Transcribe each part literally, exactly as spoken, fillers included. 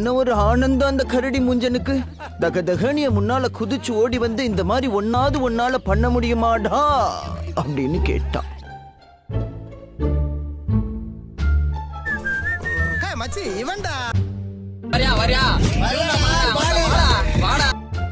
என்ன ஒரு ஆனந்தம் அந்த கரடி முஞ்சனுக்கு. தக தகனிய முன்னால குதிச்சு ஓடி வந்து இந்த மாதிரி ஒன்னாவது ஒன்னால பண்ண முடியுமாடா அப்படின்னு கேட்டான். மச்சி இவன்டா வரியா வரியா வாடா வாடா.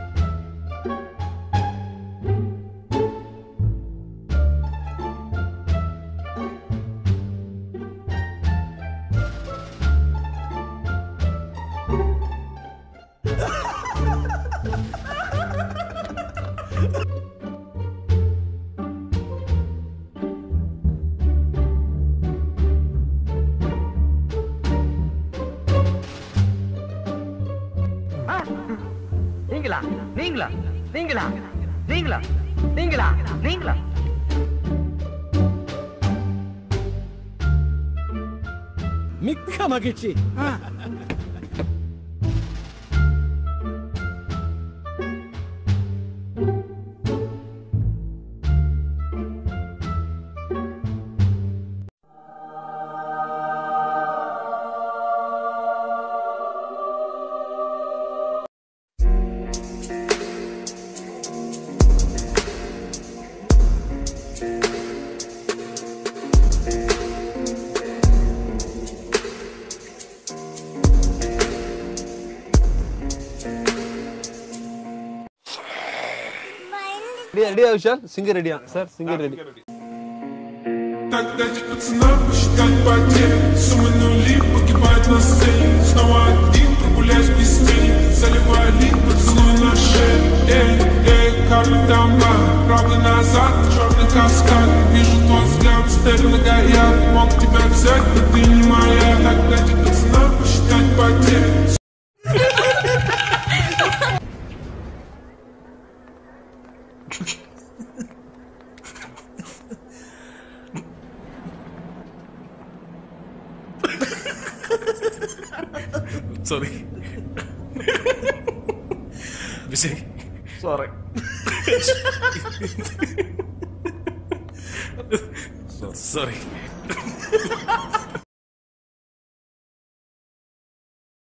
நீங்களா நீங்களா நீங்களா நீங்களா நீங்களா நீங்களா மிக்க மகிழ்ச்சி. Ready, Vishal? Singer ready, sir. Singer ready. Так дайте пацанам посчитать потери. Суммы нули погибают на сцене. Снова один прогуляюсь без тени. Заливали поцелуй на шею. Эй, эй, карта дома. Правда назад, черный каскад. Вижу твой взгляд, стены горят. Мог тебя взять, но ты не моя. Так дайте пацанам посчитать потери. Sorry. Vijay. Sorry. Sorry.